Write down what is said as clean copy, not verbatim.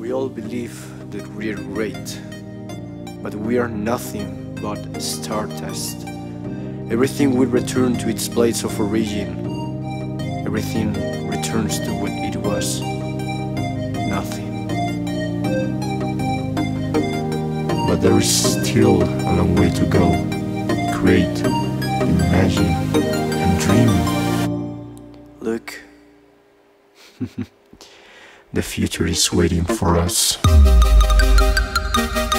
We all believe that we are great, but we are nothing but stardust. Everything will return to its place of origin. Everything returns to what it was. Nothing. But there is still a long way to go. Create, imagine, and dream. Look. The future is waiting for us.